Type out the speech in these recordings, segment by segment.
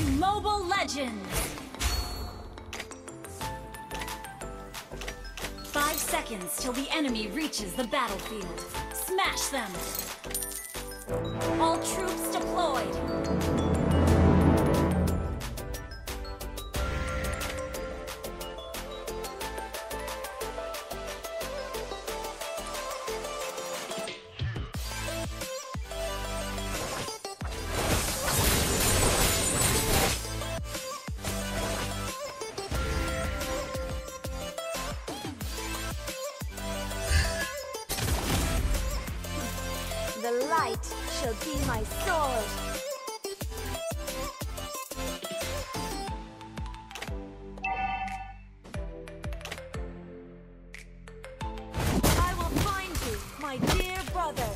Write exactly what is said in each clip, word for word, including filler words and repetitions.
Mobile Legends! Five seconds till the enemy reaches the battlefield. Smash them! All troops deployed! The light shall be my sword. I will find you, my dear brother.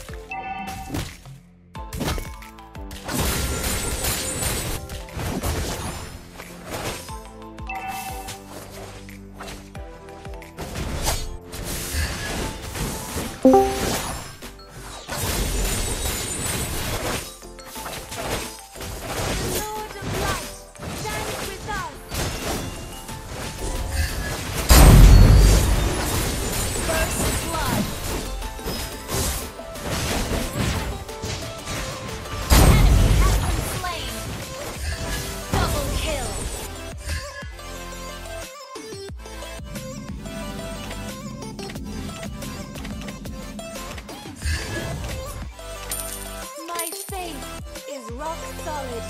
Rock solid.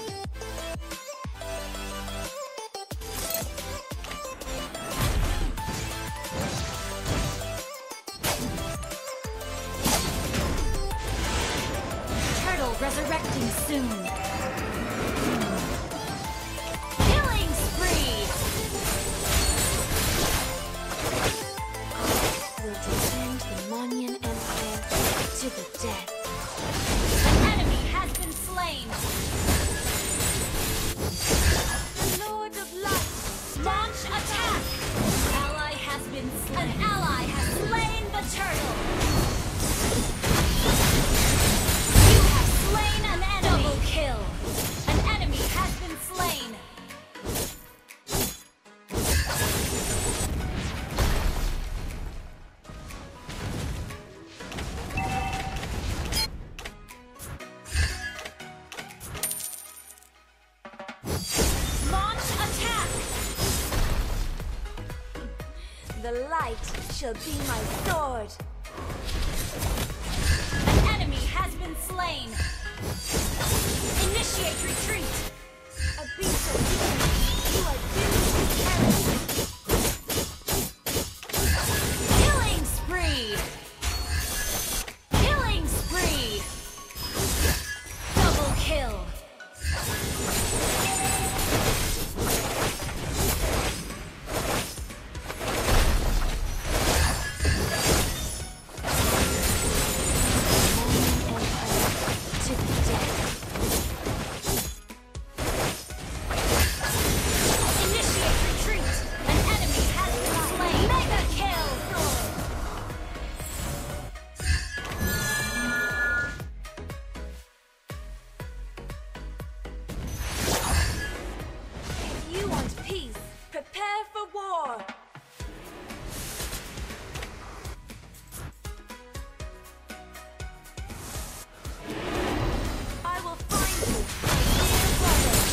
Turtle resurrecting soon. Killing spree. Will defend the Madeon Empire to the death. The Lord of Light! Launch attack! Ally has been slain. An ally has slain the turtle! You have slain an enemy! Double kill! An enemy has been slain! The light shall be my sword. An enemy has been slain. Initiate retreat. A beast of demon. You are doomed to perish. Killing spree. Killing spree. Double kill. Prepare for war! I will find you, my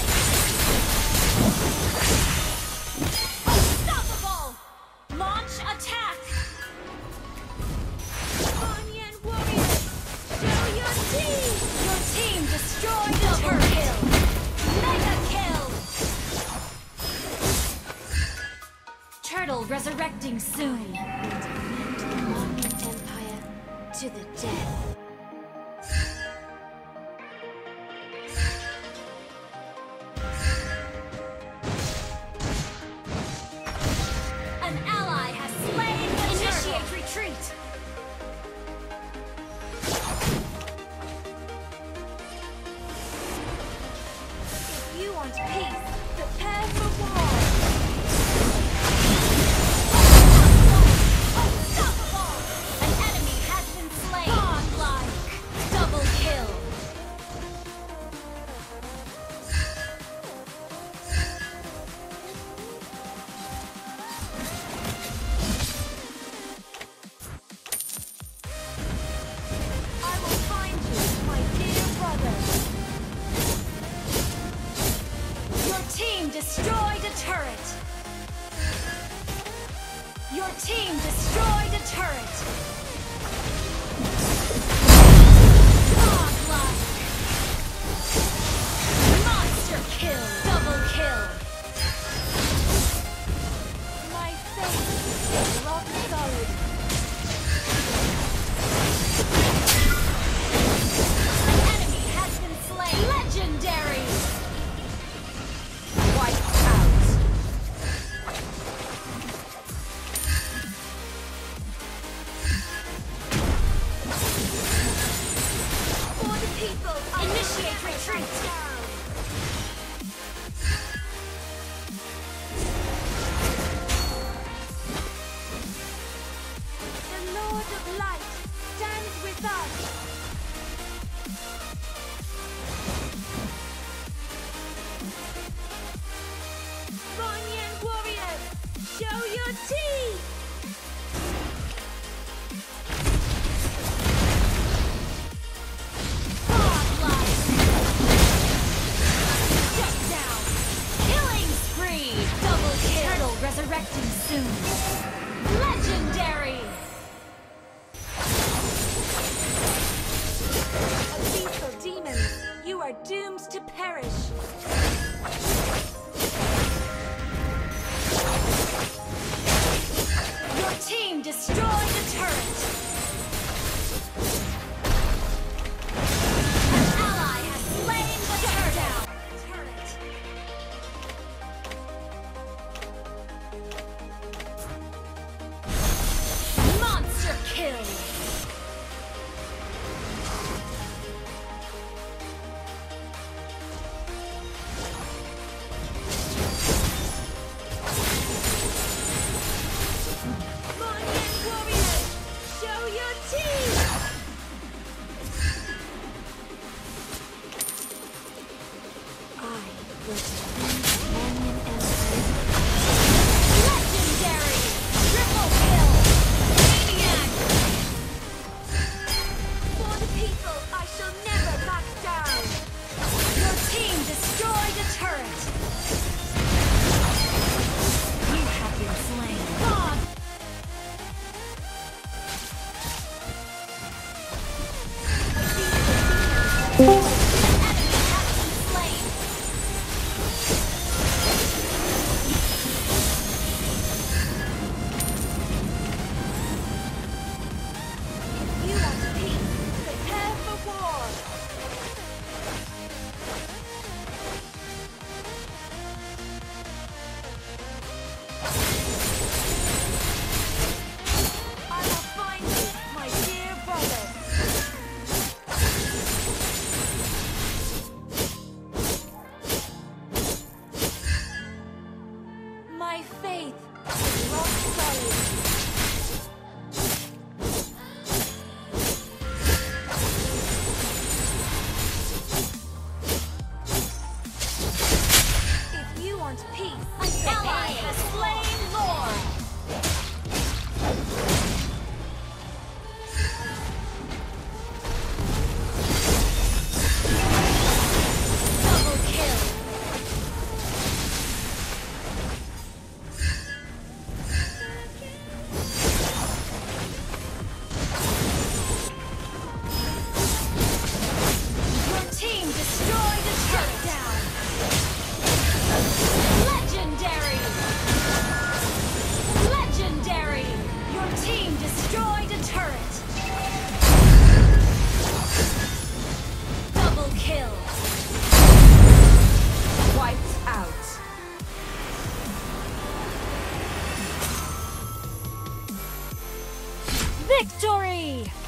dear brother! Unstoppable! Launch attack! Madeon warriors, show your teeth! Your team destroyed the turret! Kill! Mega kill! Turtle resurrecting soon. Defend the Madeon Empire to the death. An ally has slain the Initiate turtle. Retreat! If you want peace, prepare for war! Unstoppable! An enemy has been slain! Godlike! Double kill! destroyed a turret. Your team destroyed a turret. Godlike. Monster kill. Double kill. My faith is rock solid. An enemy has been slain. Legendary. Wiped out. For the people, Initiate retreat. the Lord of Light stands with us. Madeon warriors, show your teeth! Godlike. Shut down. Killing spree. Double kill. Turtle resurrecting soon. Legendary. A lethal demon, you are doomed to perish. Your team destroyed a turret. An ally has slain the turret. Turret. Monster kill. Madeon warriors, show your teeth! I will defend Madeon Empire. Legendary. Triple kill. Maniac. For the people, I shall never back down. Your team destroyed a turret. You have been slain. God. An enemy has been slain. If you want peace, prepare for war. I will find you, my dear brother. My faith is rock solid. If you want peace, An ally has slain Lord. Double kill. Your team destroyed a turret. Down. Legendary. Legendary. Your team destroyed a turret. Double kill. Wiped out. Victory!